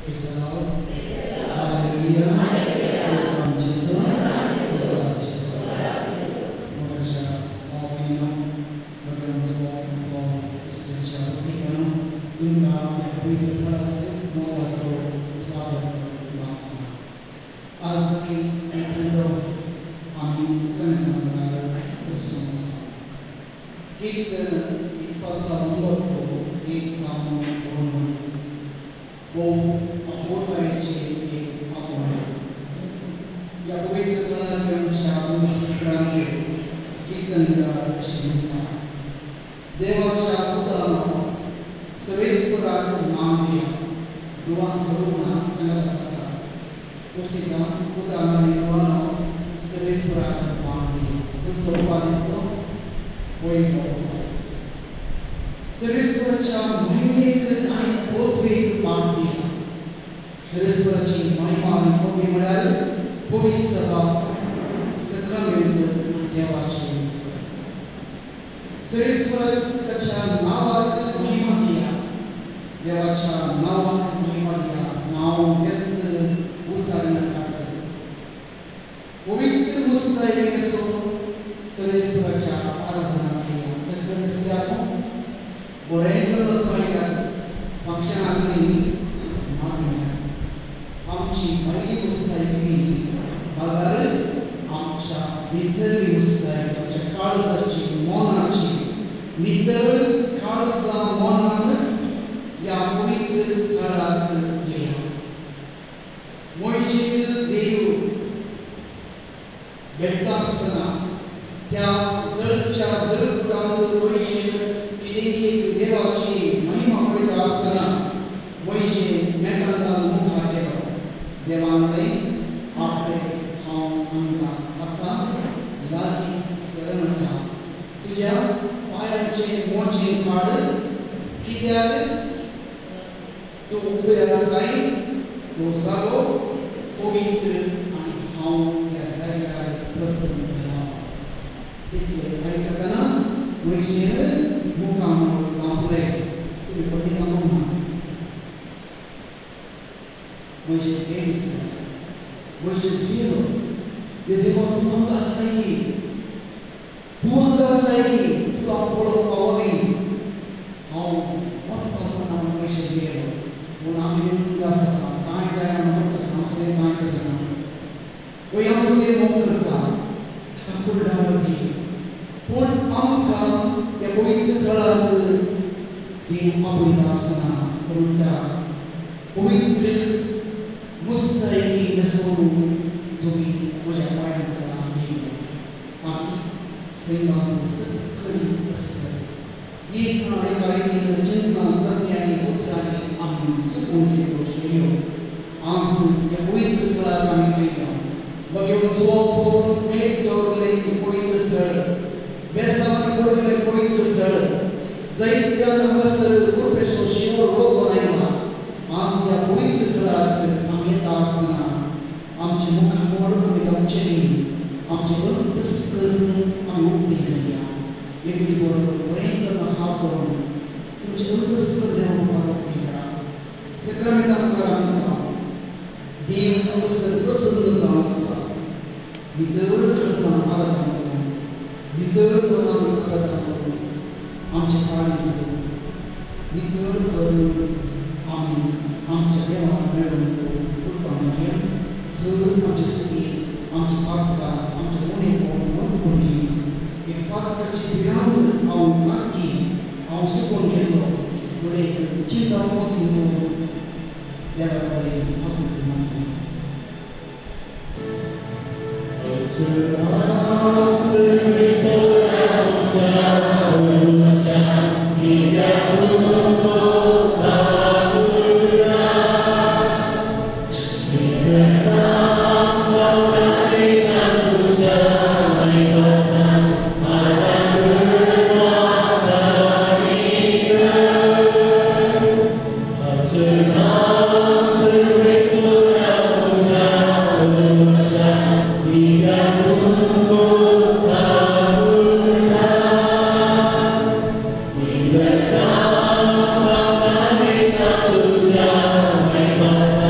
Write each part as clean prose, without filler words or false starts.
Tuhan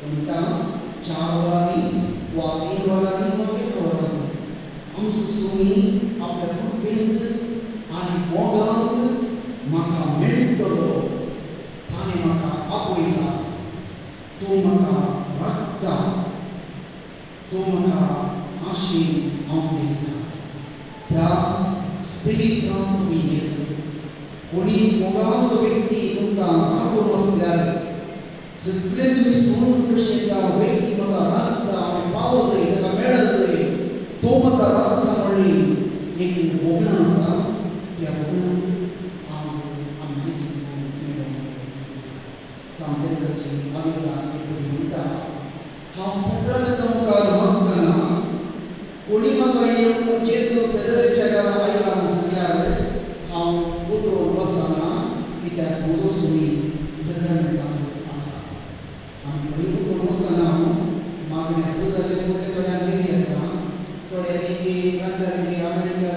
Kita cawani, wani wani हम सुसुमी आपल्या कुटुंबियांत आणि मोगांत म्हाका मेळटलो ताणें म्हाका आपयला तूं म्हाका राखता तूं म्हाका आशीन हांव दिता त्या स्पिरिटान तुमी येस कोणी मोगाचो व्यक्ती तुमकां राखून आसल्यार सगळे तुमी सोडून कशें त्या व्यक्ती म्हाका राखता आनी पावो जाय ताका मेळत जाय तो म्हाका राखता म्हणली एक बोगणां आसा त्या बोगणांत आज आमची सांगले जाची आमी म्हणटा हांव सदांच तुमकां मागतना कोणी म्हाका येवन जेजू सदांच्या घरा आयला म्हूण सांगल्यार हांव उठून बसना कित्याक म्हजो सुमी सदांच आसा आमी कोणी उठून बसना मागण्या सुरू जाले कोणे कडेन गेली येता थोडे लंडन अमेरिका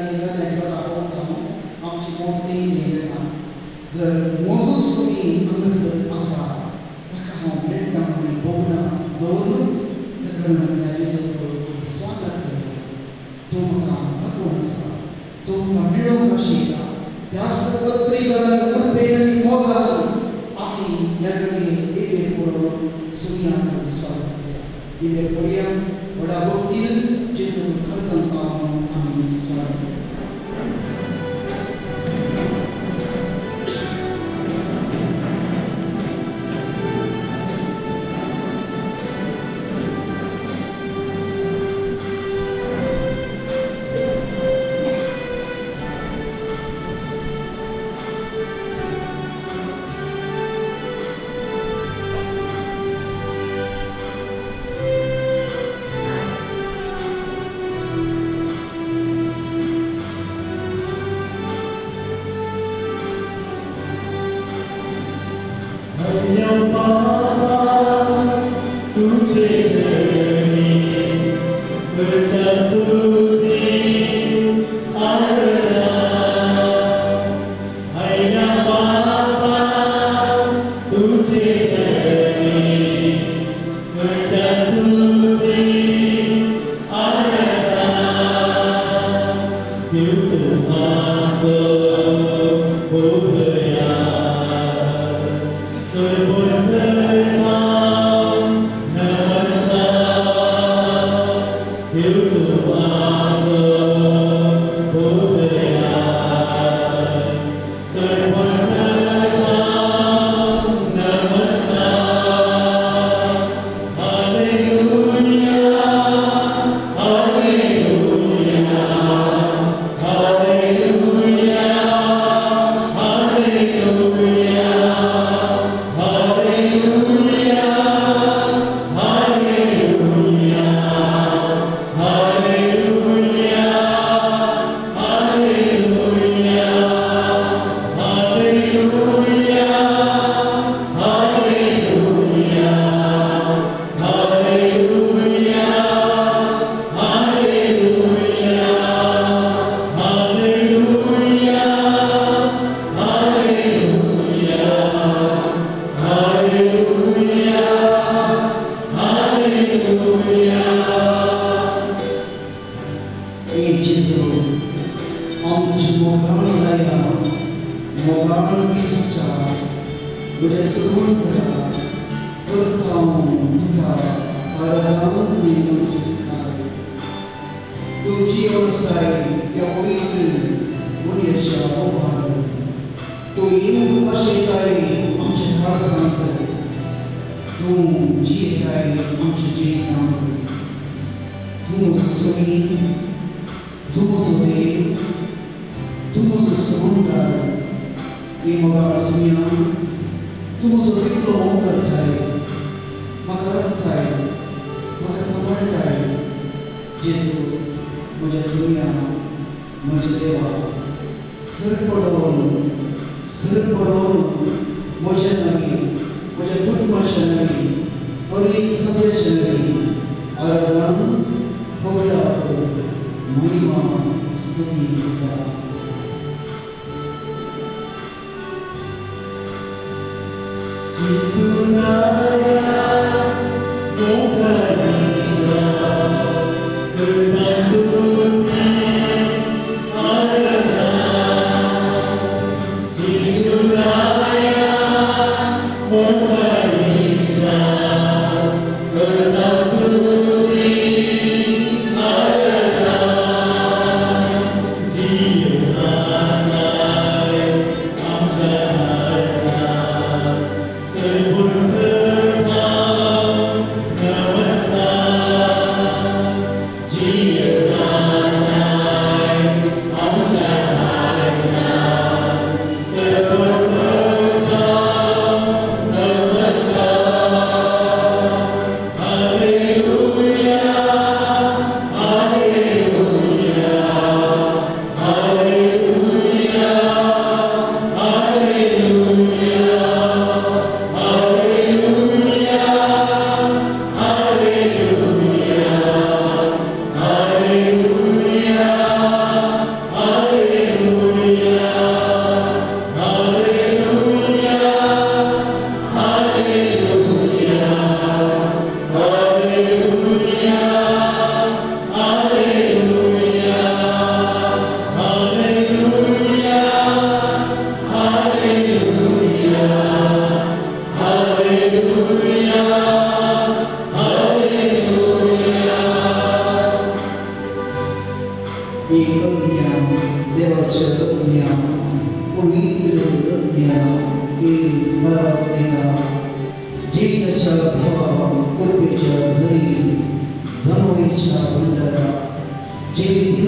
आमची मोठी घेता जर म्हजो सुमी हांगासर आसा ताका हांव मेळटा म्हणून बोगणां दवरून स्वागत करता तो म्हाका राखून आसा तो म्हाका मेळोवंक शिकता त्या सगळ्या मोगान आमी ह्या घडये येदेर पळोवन सुमयांक विस्वास करया इल्ले पळया व्हडा भक्तीन जेजू खर्चान पावून आमी स्वागत करया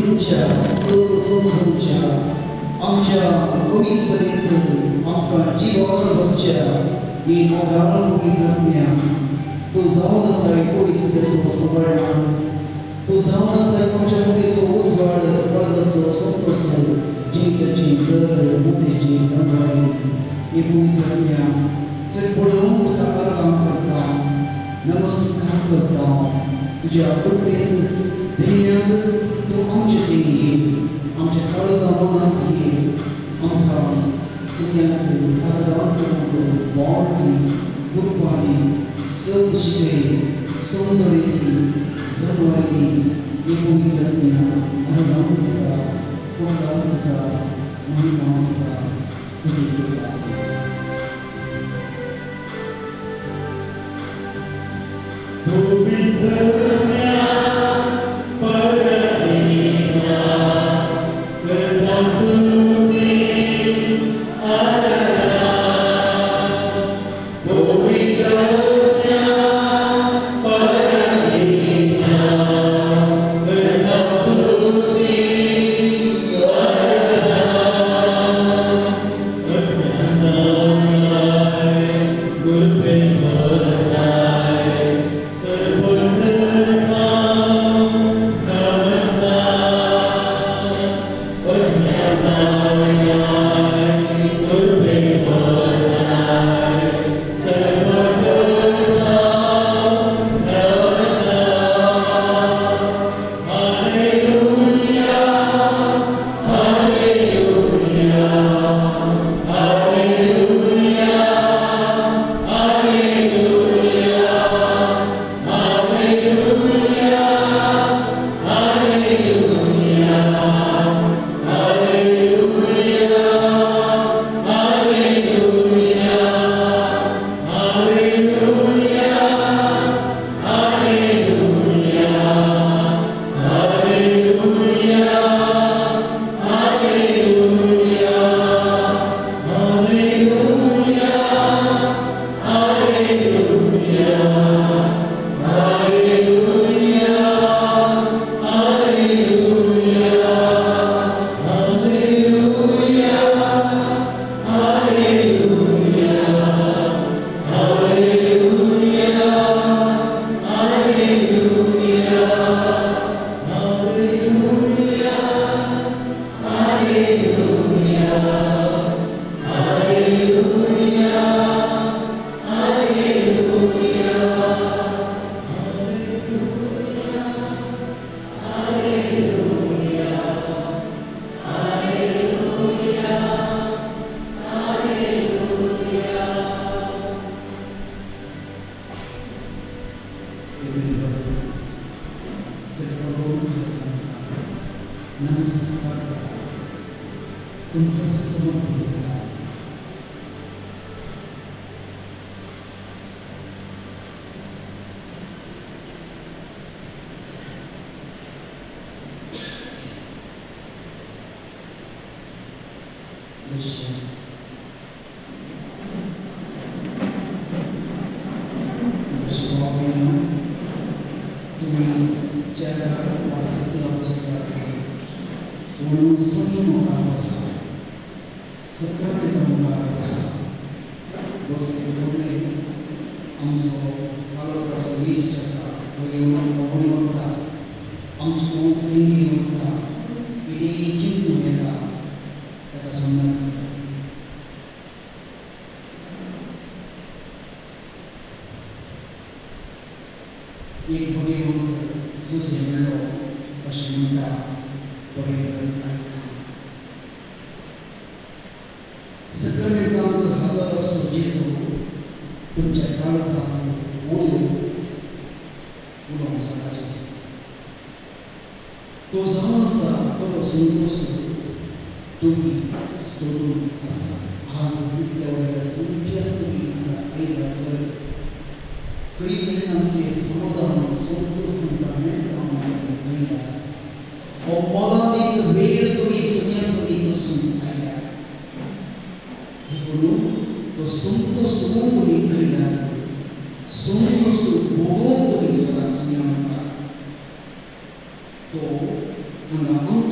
तुमच्या सर्व समजूनच्या आमच्या भविष्यात आमकां जीवन भरच्या ही मोगाळ पवित्रज्ञा तूं जावन आसा एकोडीसो सवर्ण तूं जावन आसा आमच्या मदींचो उसवाड पळजसो संतोष जिंकची जर मुदेची संभाळी ही पवित्रज्ञा सर पळोवन तुका आराम करता नमस्कार करता तुज्या कृपेन ध्येयांत तूं आमचे देणी आमच्या काळजा मनांत घे आमकां सगळ्यांक आदार वाडली कृपाली सत शिकय समजळी जगवायली ही पवित्रज्ञा आराम तुका वंदन तुका महिमा तुका स्तुती तुका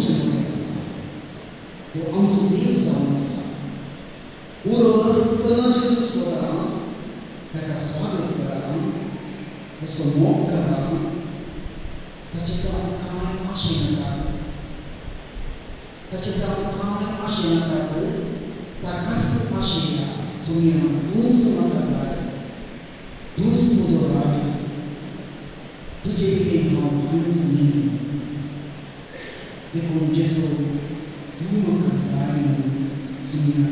Chamanes, the Ansudev Samas, Urostana Jesus Soda, Takaswada Karam, the Somok Karam, Tachita Kai Ashinaka, Tachita Kai Ashinaka, Takas Ashina, Sumina, Dus Makazai, Dus Mudorai, तुझे भी हम हंस नहीं देखो जैसो तुम कसाई सुनिया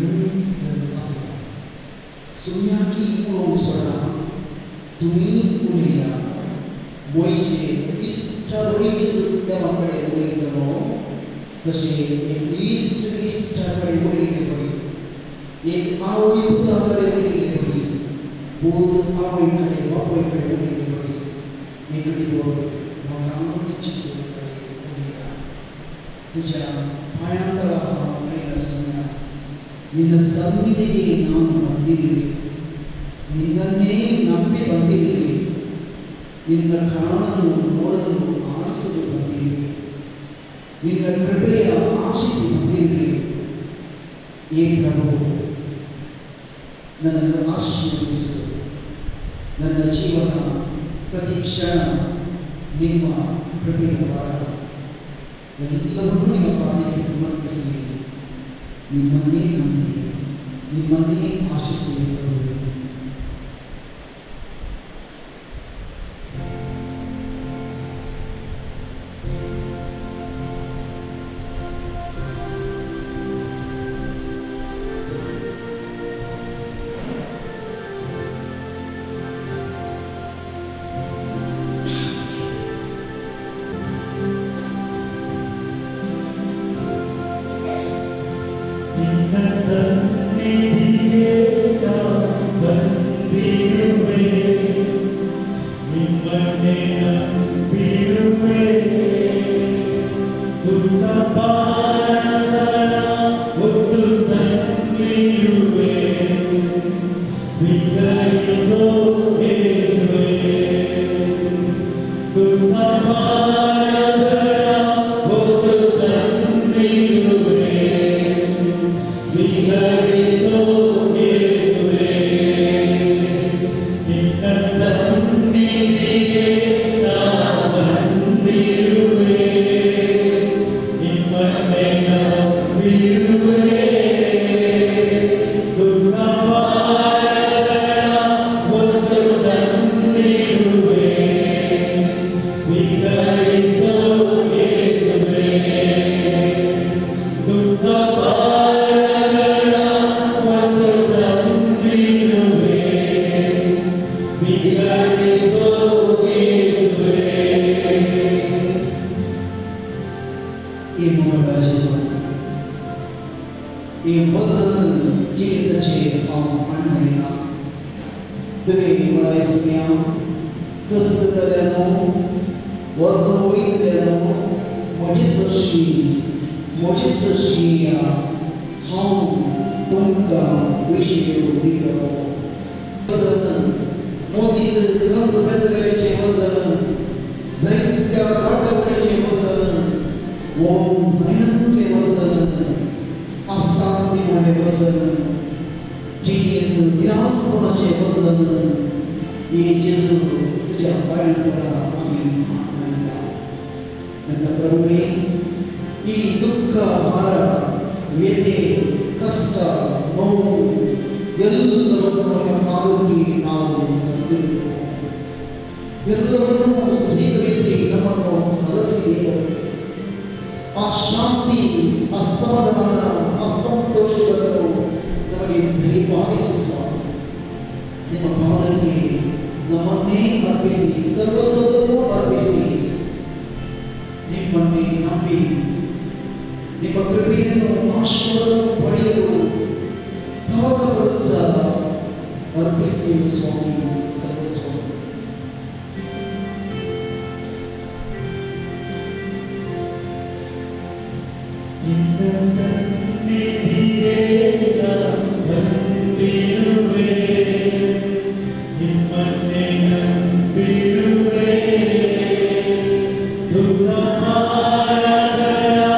सुनिया की उलों सड़ा तुम्हीं उन्हें वही इस तरह की सुविधा पड़े हुए करो जैसे इस तरह पड़े हुए करो एक आवी पुता पड़े हुए करो बोल आवी पड़े वापस पड़े हुए करो Negativo, makamu dici sebagai uliya. Tujuan payantara mereka semua, minta sambiti nam bandiri, minta ne nampi bandiri, minta karana nodu asu bandiri, minta kerja asis bandiri. Ye Prabhu, nana asyik, nana jiwa. Pratiksha Nima Prabhupara dan Lamuni Apani Semat Kesini Nimani Ashisi Prabhu. Durga Mara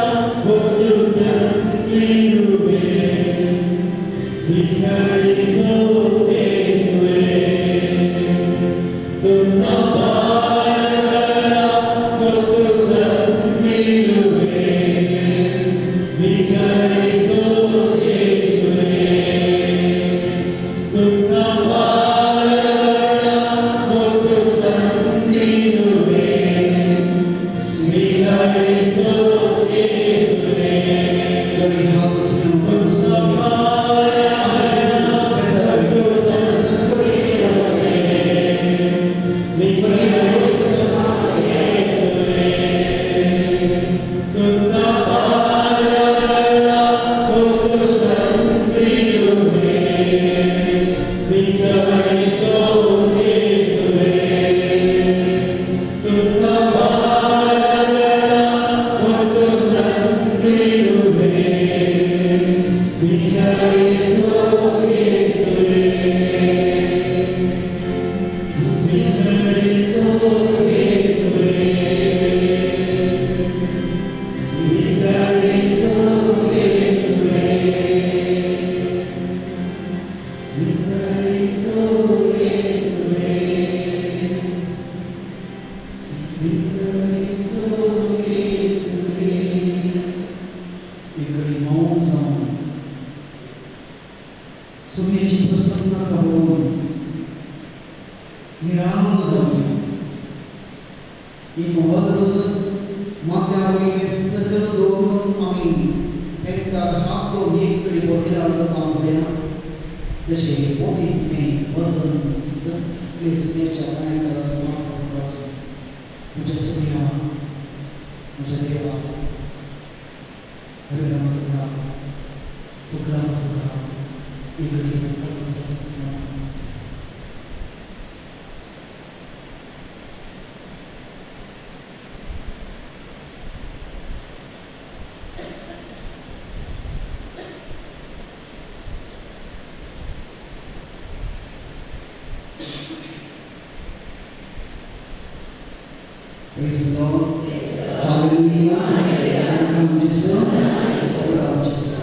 Praise the Lord. Hallelujah. Welcome Jesus. Welcome Jesus.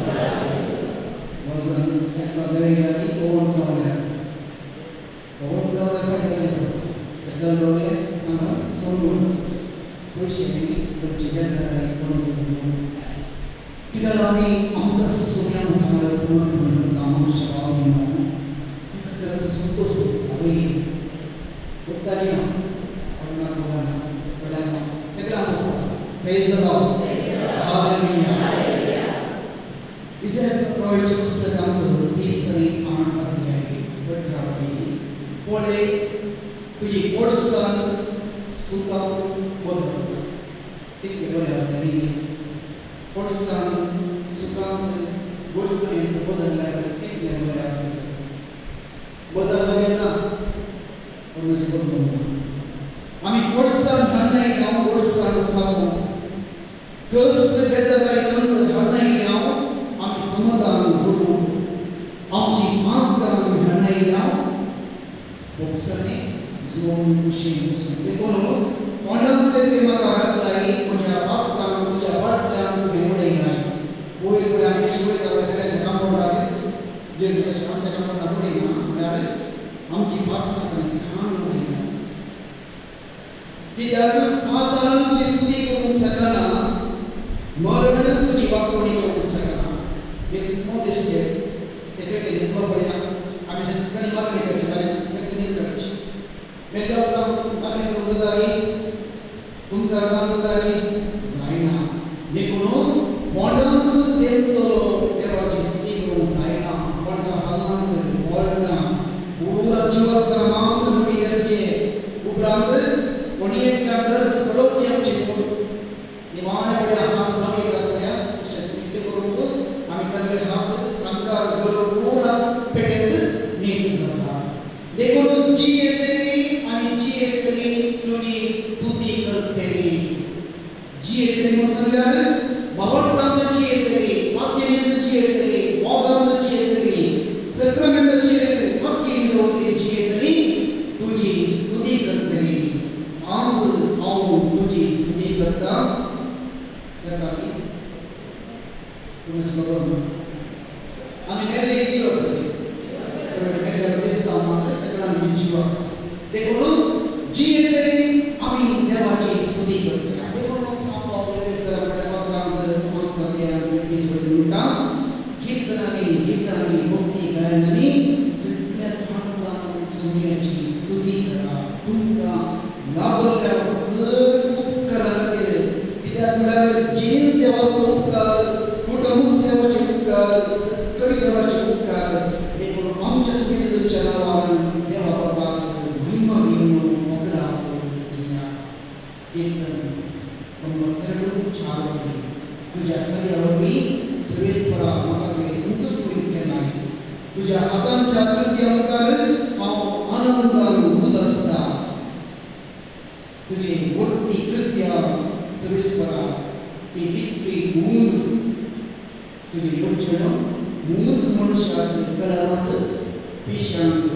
Was secondary own government. Own government secondary songs. Pushing the together kita kami amdas sunyam bahasa semua tamu syawal ini. Kita terus suntus hari. Utarinya. Praise the Lord. Hallelujah. Is it approach second history on Bajpe? Pole kuji person suka bodoh. Tidak boleh asli. Person suka bodoh itu bodoh lagi. Tidak boleh asli. Bodoh lagi na. Orang sebut bodoh. Kami person mana yang person sabu. First, the Bajpe the Hanai now, I'm Samadhan Zulu, Amji Magdan Hanai now, Boxani, Zone Machine. They go, one of the Maka apply, Puja Bakam, Puja Bakam, Memorina, who will have issued our Kamada, Jesus Antakamana, Amji Bakam, Hanai. He doesn't Matan this week on Sakana. Morgan to give up on the second. With no this year, the great in Gloria, I was 21 meters in church. Made up Udari, Umsazandari, Zaina. Nikuno, Wanda to Dento, there was a speaking on Zaina, Wanda Halan, Walna, Ura Chivasama, the Vigache, Ubrande, Ponian Carter, Solochian Chipo. Dimana dia hal kami katanya, seperti itu kami tadi hal angka berumur pedet ni sama. Dekor GA3, kami GA3 tulis tuti kerteri. GA3 maksudnya bahwa tanda GA3, pakaian GA3, wabah GA3, sakramen GA3, pakaian GA3 tulis tuti kerteri. Asal awal tulis tuti kerta. Tetapi, punya sebab kami melihat jiwa sendiri. Kami melihat Islam, sekarang jiwa. Dekor, GA3 kami dewaji studi kerja. Dekor sampai oleh Islam pada waktu masa yang disebutkan, kita ni bukti kerana ni setiap masa semua studi kerja, tunggu, label kerja, sekarang tidak mulai jenis dewasa Kudamus dewa kami dewa cukar, dekor amca seperti carawan dewa bapa, mahima ilmu moga dunia kita memperlu cara tujuan kali awalnya service para maka kami sentuh seperti lain tujuan apa cara tiang kali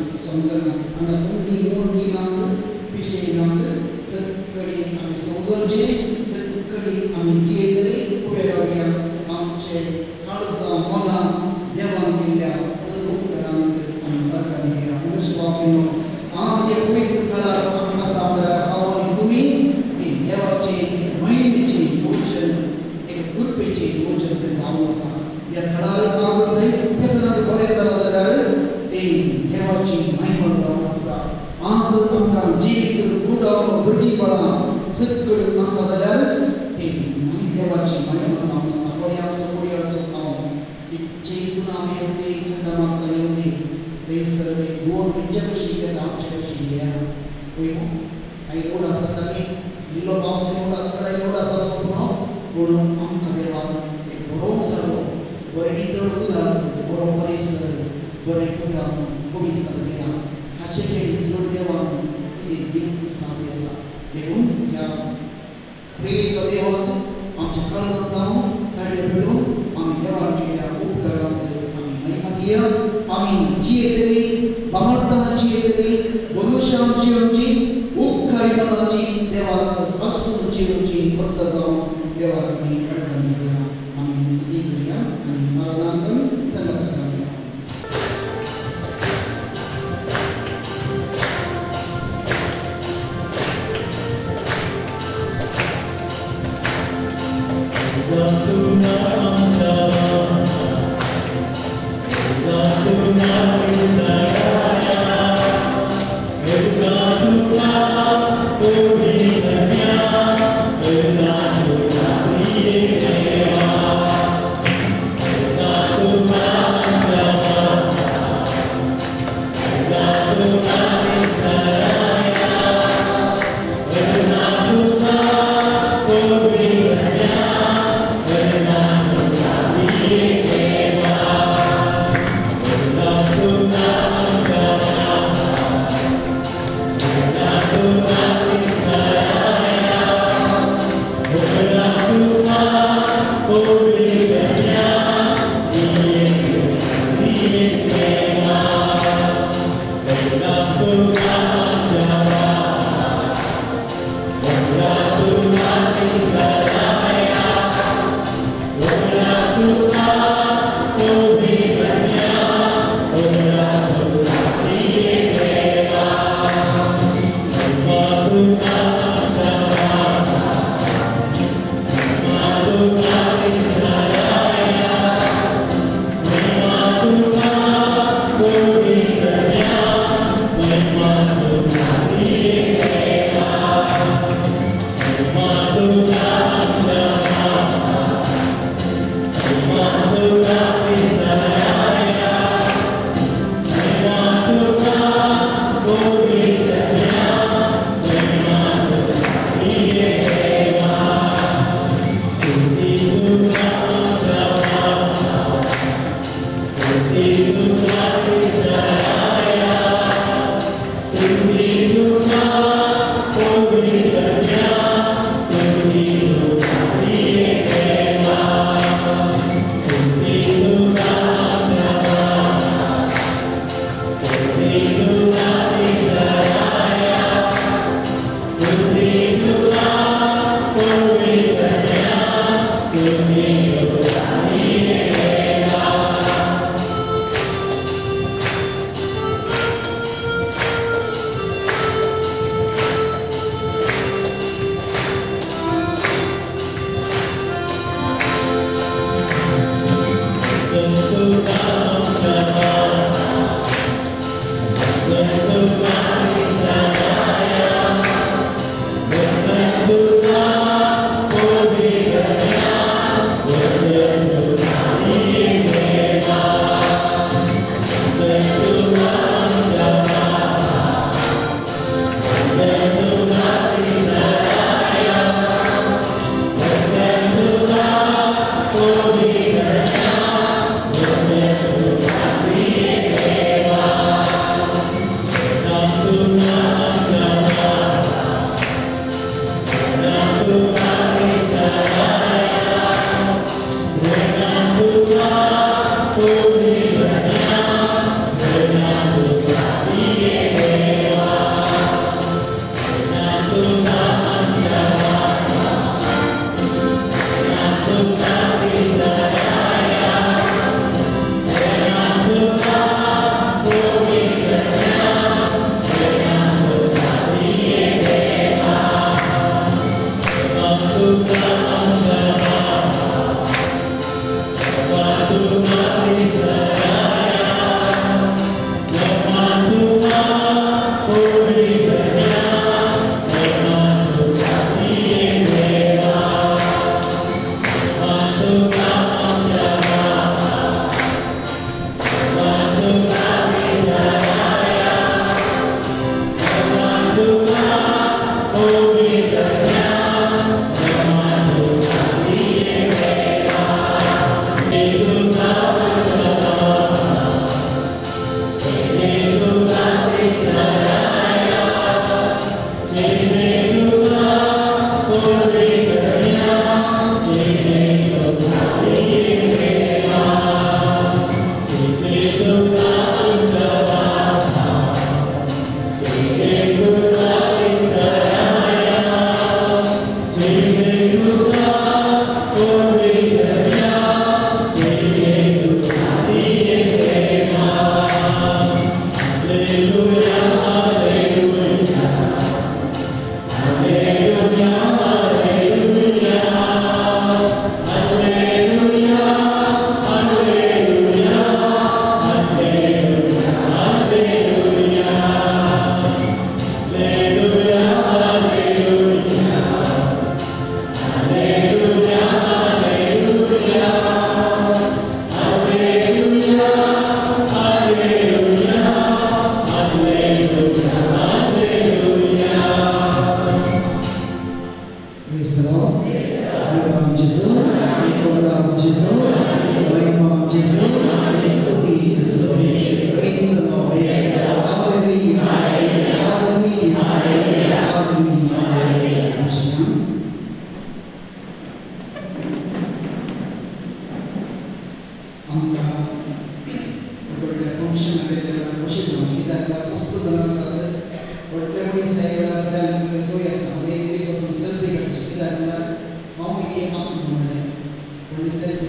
somdana ana puni murni namda pishe namda sakari ami somzarje sakari ami tiedari kuberaya amche harza mana devan milya sarukkarang ami barkamira mushwapino asya kuit kala amma samdara awani tumi ni devache mind che motion ek gurpe che motion ke samasa ya thadar asa sai kesana bore dalal devachi Mahima samasa asa amra jeevit guda gudi bala sakkur nasadalal devachi Mahima samasa poriya so Jesus name te khandama kayone desare gor vichapshi ke damchapshi ya koi ai oda sasani lilo pause oda sarai oda sasopno gono am kadeva ek borom saro bori to kuda borom parisar bori kuda kobi sadena hacheke isro deva ide din samyasa ekun ya pray kadeva am chakal santamu tade bedu am deva ya upkaram dia amin jiederi bamartana jiederi borusham jiunji ukkarimanaji dewa asun jiunji kosadam dewa ni kadamiya amin sidriya amin maranam salatamiya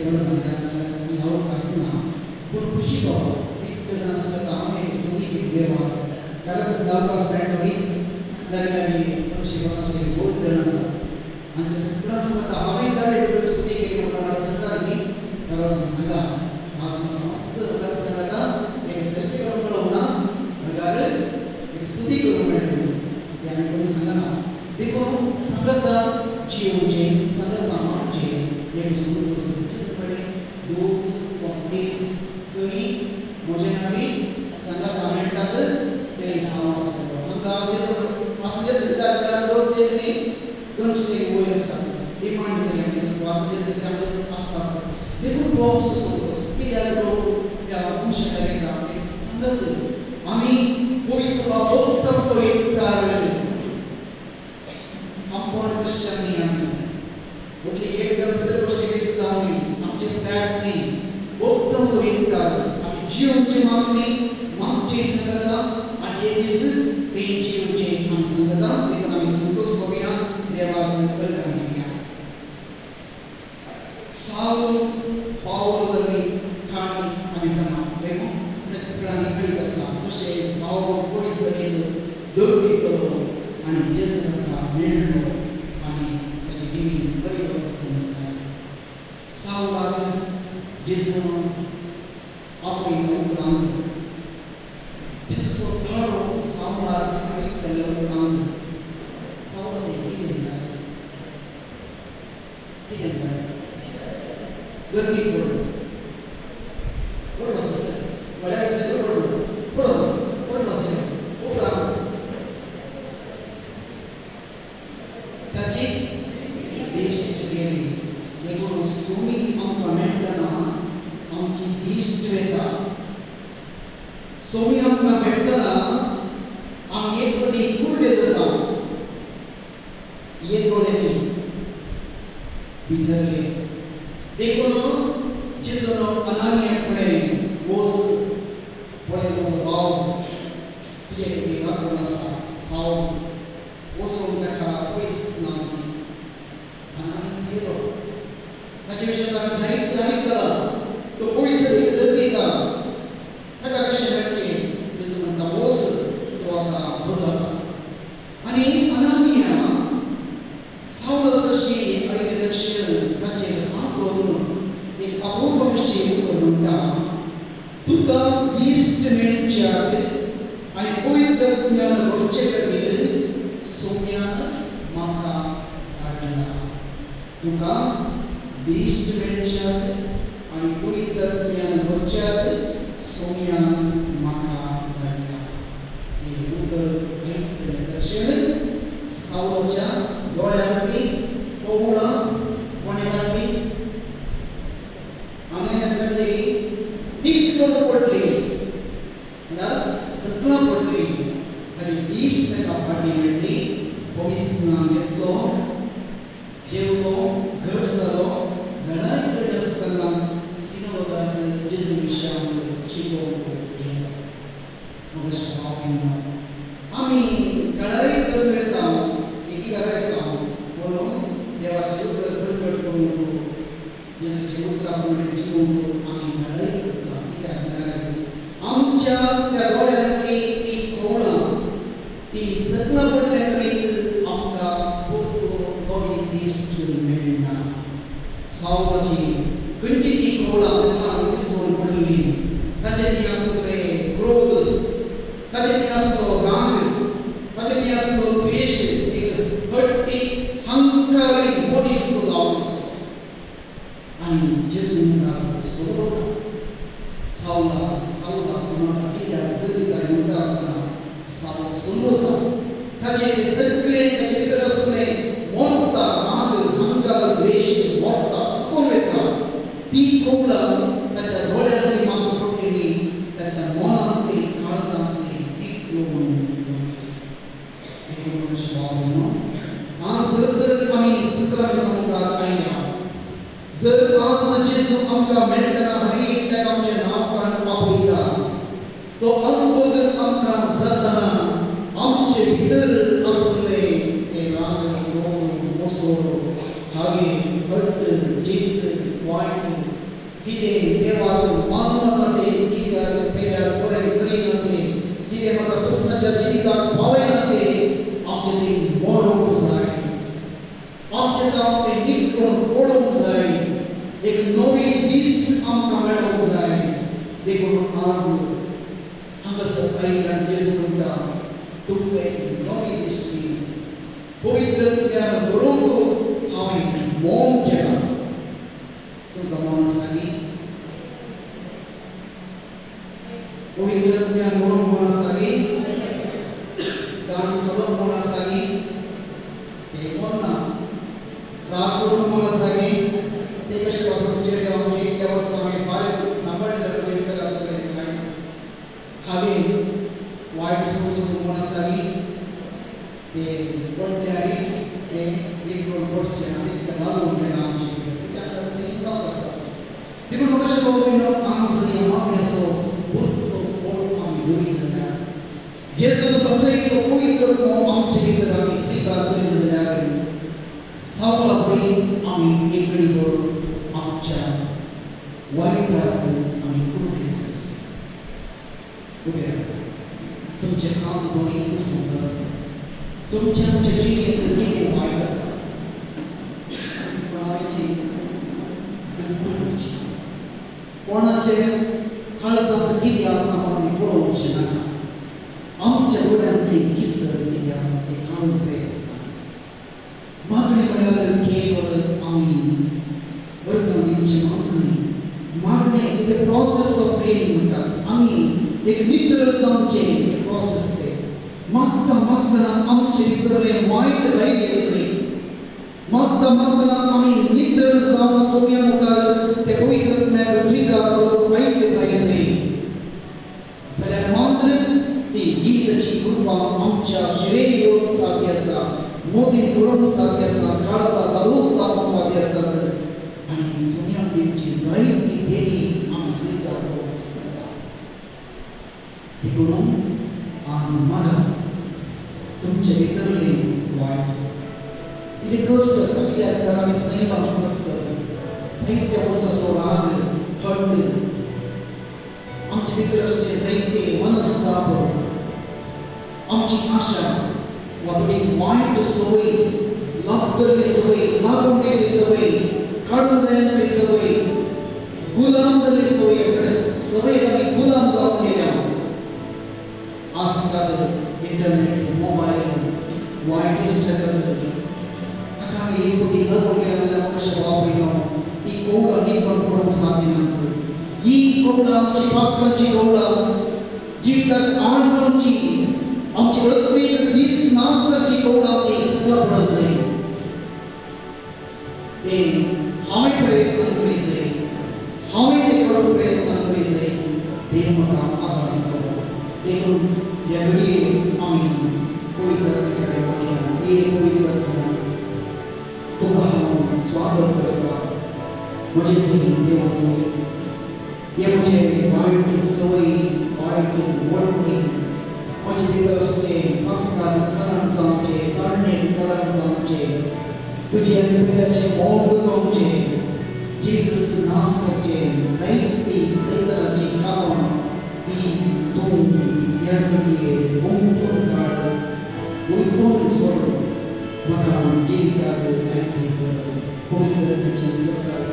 एवढं झालं यावर असं ना पण खुशी पाव एक जण सांगत आम्ही स्तुती केली देवा कारण दावपास बँड होई लागली शिकवणारे बहुत जण असतात आणि सगळं सांगत आम्ही काय स्तुती केली म्हणून संसारनी त्याला सांगा आज मला मस्त सांगा एक सेल्फी करून बोलवना अगर एक स्तुती करून मिळेल ते आम्ही कोणी सांगा ना देखो संगता जीवचे संगता मानचे एक सुंदर पडे दो वक्ती कोणी मोजे नावी संगता म्हणतात ते आवाज करतो मग गावाचे असले तर दोन ते नाही दोन स्टेप होईल असतात डिमांड केली वासले त्यामुळे असतात देखो बॉक्स सोस पियालो या कुशल का संगत आम्ही पोलीस बाबत तर सोयीदार आपण क्रिश्चियन आम्ही कुठली एक गलत गोष्ट दिसतावली आमचे फ्लॅट नाही बहुत सोयीदार आम्ही जीवनची मागची संगता आणि एक दिस ते जीवनची आम्ही संगता देखून आम्ही संतोष करूया देवाला करूया साल पावलनी ठाणी आम्ही जमा देखो सगळ्यांनी कळत असता कसे साल पोलीस सगळे दोघी आणि येसुचा निर्णय आणि त्याची जीवन परिवर्तन झाले सावला जिसम आपली उपरांत जिस स्वतःला सावला एक कल्याण सावला किती झाले किती झाले गर्दी पडलो पडलो वडायचं पडलो असेल उपरांत देखो सोनी आमकां मेळटना आमची दिश्टवेता सोनी आमकां मेळटना आमी एक फावटी कुर्डे जाता एक डोळ्यांनी भितरले देखून जेजून अनानियाकडे वस पळय म्हजो भाव तुजे कितें कापून आसा साव वचून ताका पयस ना गेलो ताचे विशयात आमी जायत तो पयस देता ताका कशें मेळचें जेजू म्हणटा वस तो आतां बदल आनी अनानिया सावलसाची आयले दक्षिण ताचेर हात दवरून एक अपूर्वशी उतर म्हणटा तुका दिश्ट मेळच्याक आनी पवित्र ज्ञान भरचे खातीर सोम्यान म्हाका धाडला तुका दिश्ट मेळच्याक आनी पवित्र ज्ञान भरच्याक सोम्यान म्हाका धाडला ही उतर दक्षिण सावलाच्या दोळ्यांनी कोवळा कोणे काडली आंगण्यात काडली तिकून पडली म्हणल्यार सगळं पडली आनी दिश्ट ताका फाटी मेळ्ळी पवित्र नाम घेतलो जेवलो घर जालो लढाई करत असताना सिनोदात जेजू विशयान शिकोवंक गेलो आमी लढाई करत येता एकीगार येता म्हणून देवाचे उतर गडगड करून जेजूचे उतराप्रमाणे जिवंक आमी लढाई करता कित्याक आमच्या त्या दोळ्यांनी ती कोवळां ती सगळं पडल्या तरी आमकां नवी दिश्ट मेळना सावलाची खंयची ती कोवळां सगळ्यांक विसरून पडली ताचे ती आसले क्रोध ताचे ती आसलो राग ताचे ती आसलो द्वेष एक हट्टी हंकारी मनीस तो जावन आसलो आनी जेजू म्हणटा सोडलो सावला सावला तुम्हाला कित्याक गतीताय म्हणटा आसतना सावळ सोडलो ताचे सगळे ताचे भितर असले मोडटा राग हंकार द्वेष मोडटा सुकून येता ती कोवळां ताच्या दोळ्यांनी मागून पडलेली ताच्या मनांतली काळजांतली टिकून आज जर आमी सतराव्या क्रमांकाक आयल्या जर आज जेजू आमकां मेळटना हरी एकट्याक आमचें नांव काडून वापरता तो अद्भुत आमकां जातना आमचे भितर असले ते राग क्रोध मोसोर हागे हट्ट जिद्द वायट कितें देवाक मानूना ते कित्याक पेड्यार बरें करिना ते कितें म्हाका ससनाच्या जिविताक पावयना ते आमचें तें मोडूंक जाय आमचें काम तें नीट करून पडोवंक जाय एक नवी दीस आमकां मेळोवंक जाय देखून आज हांगासर आयिल्ल्यान जेजू म्हणटा तुमकां एक नवी दिसली पवित्र ज्ञान करूंक हांवें मौन केला तुमकां मौन आसा न्ही पवित्र ज्ञान करूंक मौन आसा न्ही गाण सोडूंक मौन आसा न्ही तें मौन ना राग सोडूंक मौन आसा न्ही ते कशें वचून तुमचेर देवाक इतल्या वर्सां हांवें बारीक सांबाळलें तुजें भितर आसलें कांयच हांवें वायट सोडूंक मौन आसा न्ही ते पडले आनी ते एक दोन पडचे ना ते लागून गेला आमचे कित्याक तें जावप आसता देखून म्हाका अशें कळून आज ह्या मागणेचो भरपूर पळोवप आमी जोडी जाल्या जेजू कसोय तो पवित्र आमचे भितर आमी स्विकार केले जाल्यार सावळा बरी आमी एक घडीभर आमच्या वायटाक आमी कुडके जायस उबे तुमचे हात दोनी पुसून तुमच्या जिणेंत कितें वायट आसा कोणाची संकल्पची कोणाचे काळजांत कितें आसा आमी पळोवचें नाका आमच्या दोळ्यांत तें किसर कितें आसा तें काडून प्रयत्न मागणी म्हळ्यार केवळ आमी वर्गां दिवची मागणी is a process of praying म्हणटात आमी एक नितळ जावचें एक प्रोसेस ते मागतना आमचे भितरलें वायट लायले जाय मागतना आमी नितळ जावन सगळ्या मुखार ते पवित्र ज्ञान स्विकार करून आयते जायचे जाल्यार मात्र ती जिविताची कृपा आमच्या शरिरान येवंक साध्य आसा मोदी करूंक साध्य आसा काळजा दारूच जावंक साध्य आसात आनी सोन्या देवची जायती देणी आमी स्विकार करूंक शकता देखून आज मागा तुमचे भितरले वायट कितें कश्ट आसा कित्याक तर आमी सैमाक कश्ट जायत्या वर्सांचो राग खंड आमचे भितर असले जायते मनस्ताप आमची आशा वा थोडी वायट संवय लागतली संवय लागून गेली संवय काडून जायनासली संवय गुलाम जाल्ली संवय आमी गुलाम जावन गेल्या आजकाल इंटरनेट मोबायल वायट स्ट्रगल ताका आमी एक कोटी लागून गेल्या जाल्यार कशें वापरलो ती कवळां निपण पडोवंक साध्य ना ही कवळां आमची पापांची कवळां जिविताक आणची आमची प्रत्येक दीस नाश करची कवळां ती सगळा पडत जाय ते हांवें प्रयत्न करी जाय हांवें ते काडूंक प्रयत्न करी जाय देव म्हाका आदार दितलो देखून ह्या घडये आमी पवित्र कडेन वचून हे पवित्र तुका हांव स्वागत करता म्हजें देव हे म्हजें वायट संवय वायट वर्तणी म्हजे भितर असले पापकार कारण जावचें काडणें कारण जावचें तुजे पिड्याचे मोग उठोवचें जिवीत नाश करचें जायती सैतानाची कामां ती तूं ह्या घडये गुंतून काड गुंतून सोड म्हाका जिविताक आयची पवित्रतेची ससार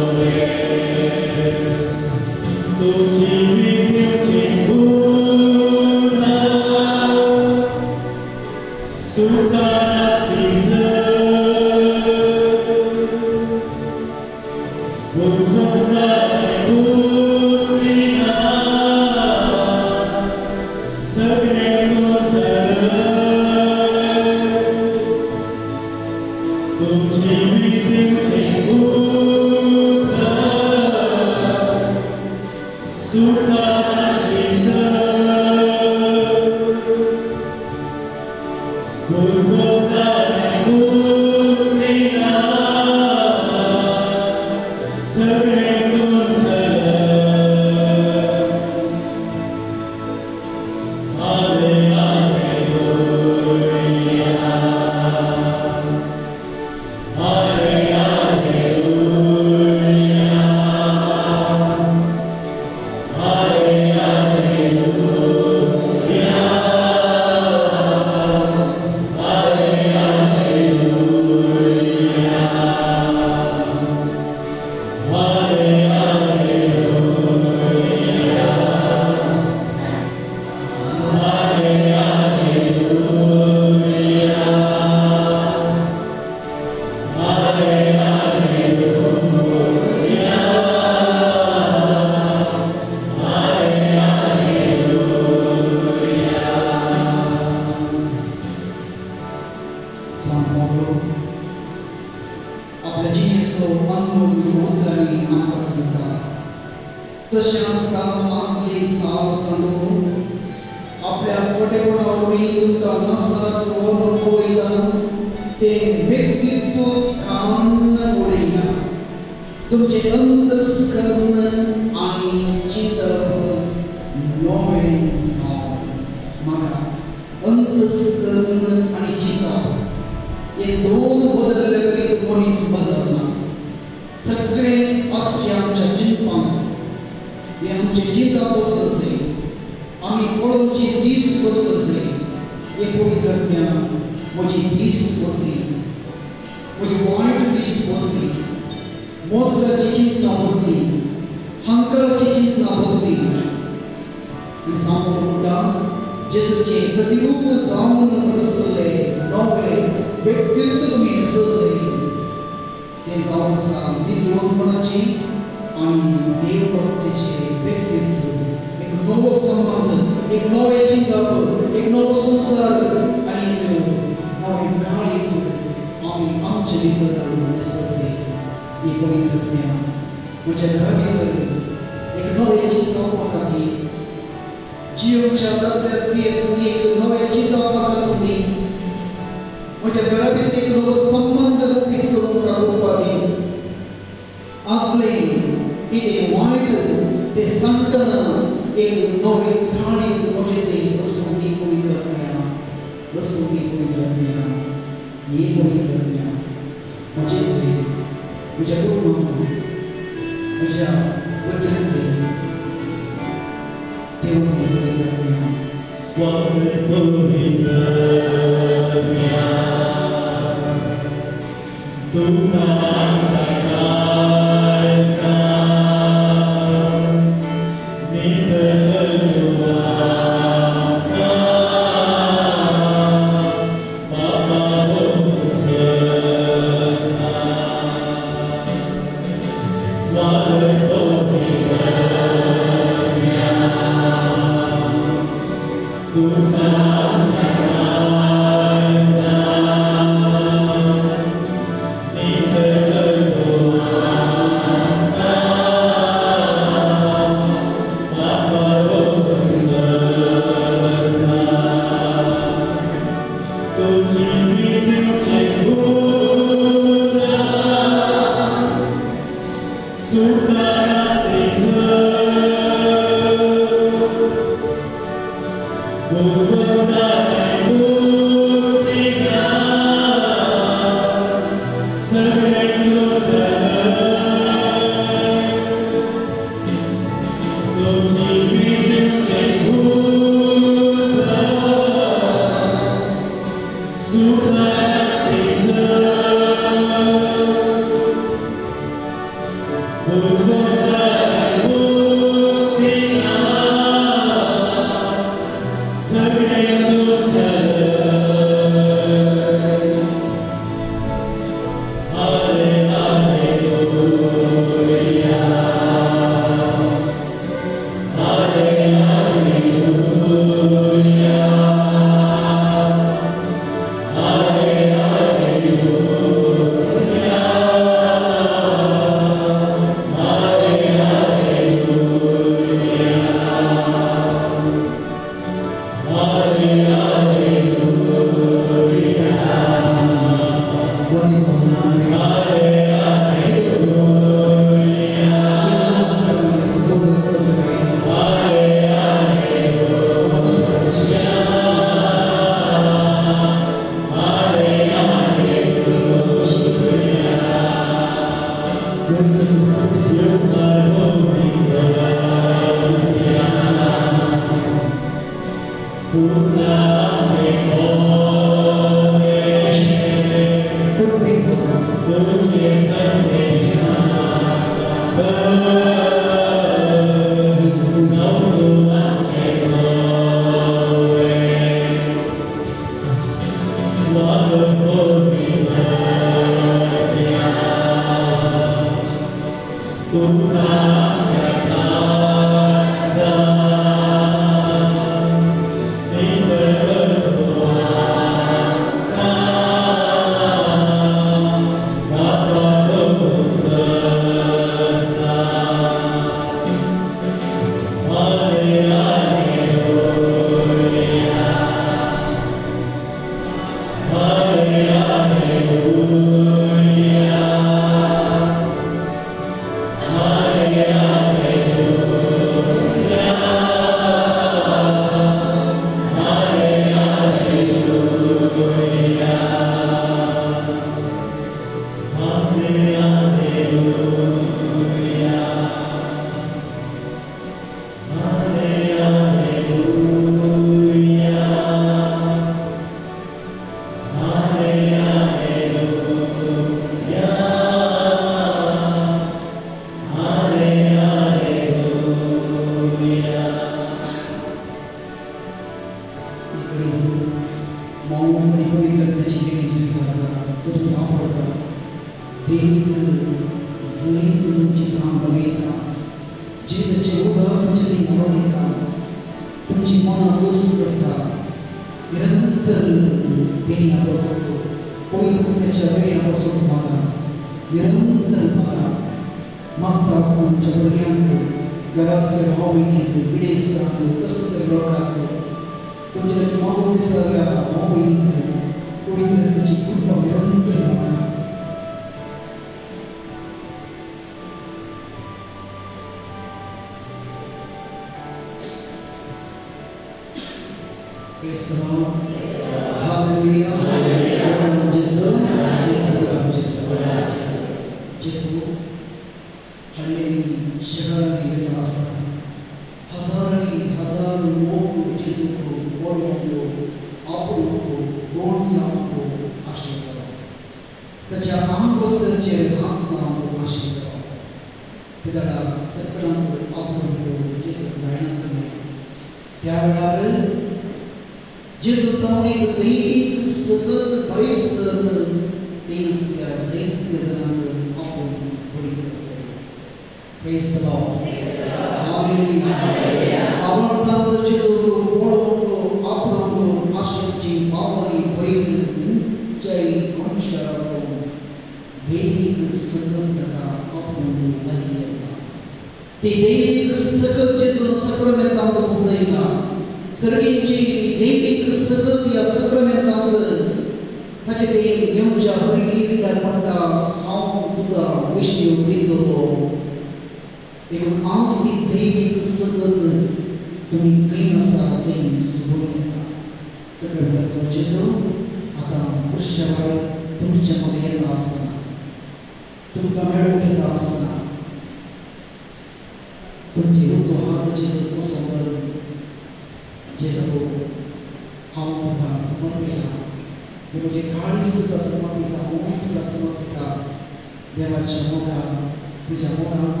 देवाच्या मोगा तुझ्या मोगा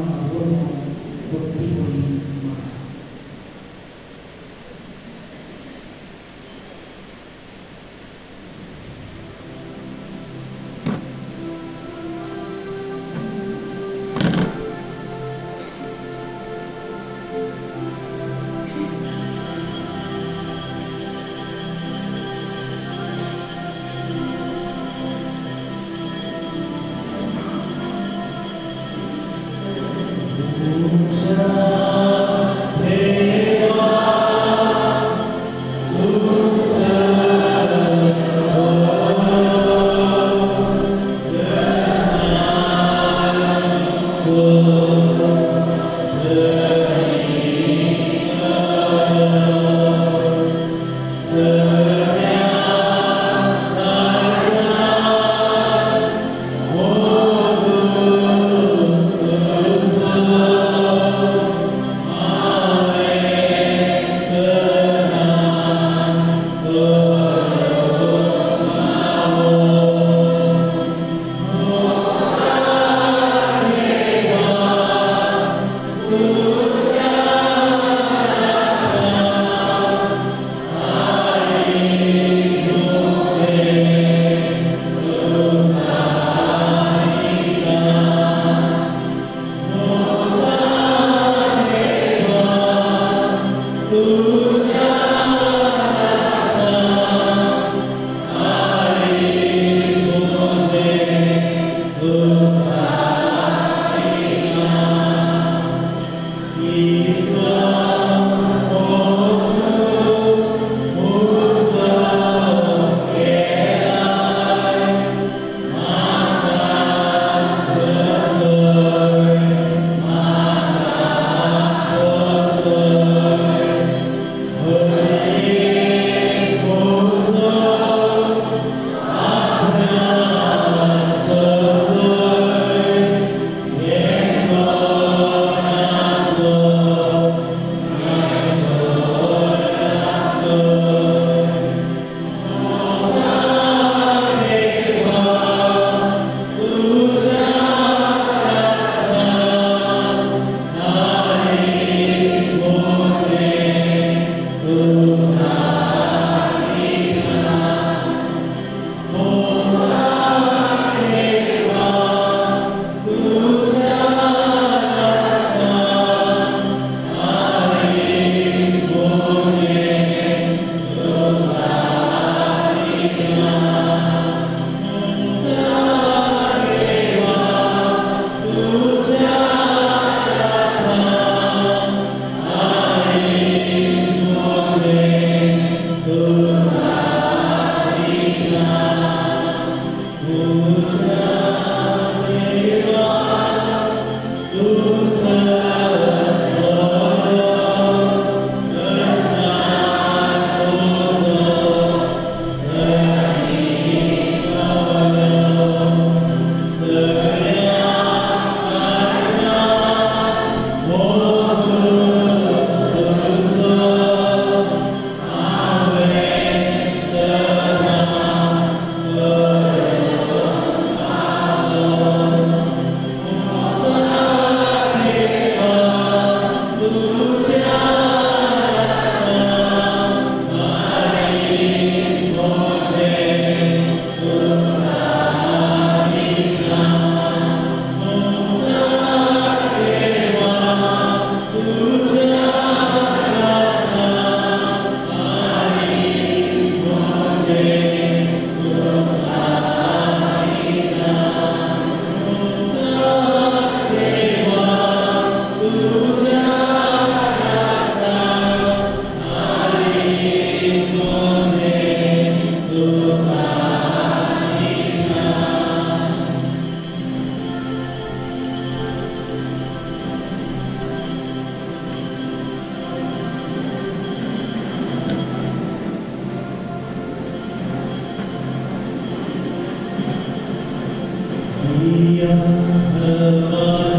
Maria,